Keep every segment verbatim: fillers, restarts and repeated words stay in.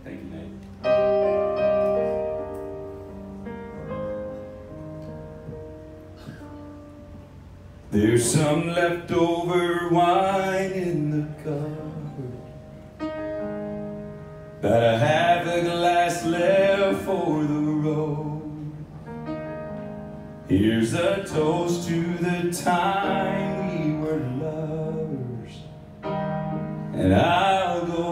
Thank you, Nate. There's some leftover wine in the cupboard, but I have a glass left for the road. Here's a toast to the time we were lovers, and I'll go.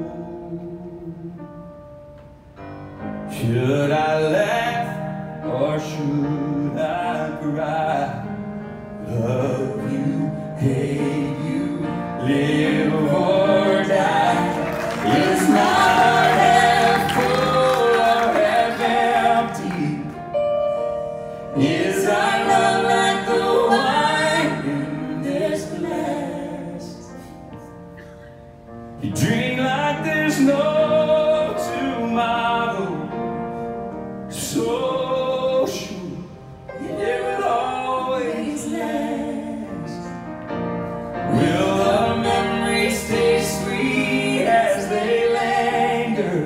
Should I laugh or should I cry? Love you, hate you, live or die. Is my heart half full or half empty? Is our love like the wine in this glass? You drink like there's no tomorrow, so sure it will always last. Will the memories stay sweet as they linger,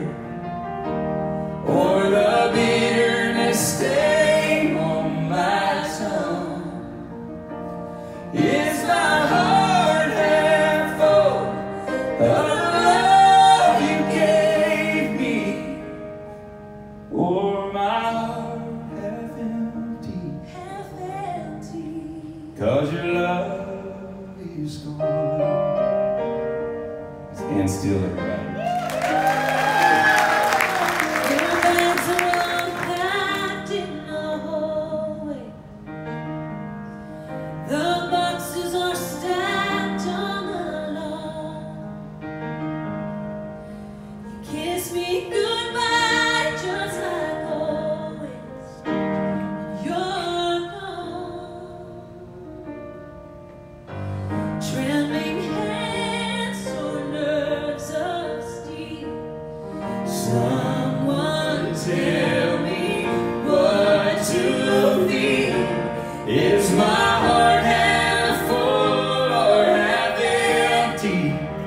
or the bitterness stay on my tongue? Is my heart half full of the love you gave me, or my heart half empty? Half empty, 'cause your love is gone. It's Anne Steele, everybody. Someone tell me what to feel. Is my heart half full or half empty?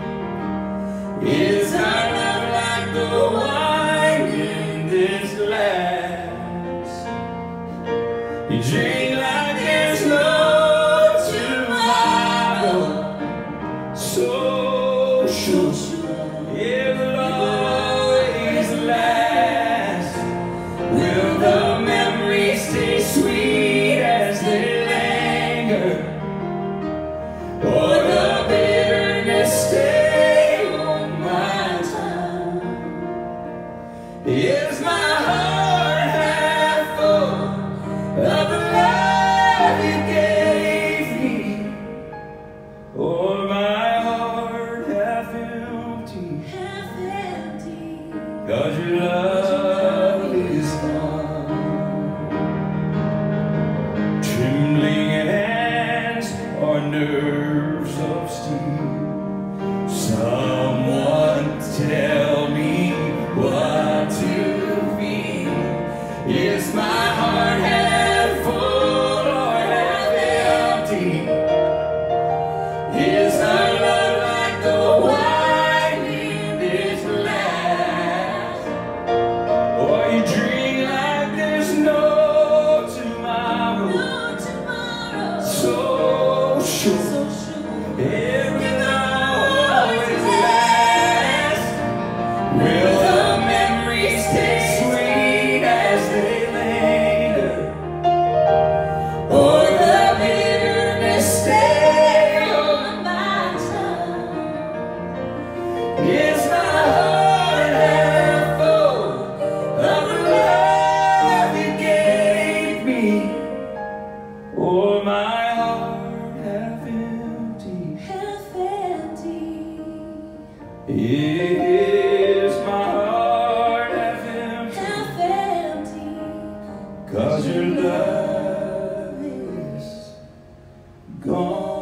Is our love like the wine in this glass? You drink like there's no tomorrow, so sure it will always last. Will the memories stay sweet as they linger, or the bitterness stay on my tongue? Is my heart half full of the love you gave me, or my heart half empty? Half empty, 'cause your love is gone. Trembling hands or nerves of steel. Someone tell me what to feel. Is my heart half full or half empty? Is our love like the wine in this glass? Or you drink like there's no tomorrow, no tomorrow, so sure, so sure it will always last. Will the memories stay sweet as they linger, or the bitterness stay on my tongue? Is my heart half full of the love you gave me, or my heart half empty? Half empty. Is my heart half empty? Half empty, 'cause your love is gone.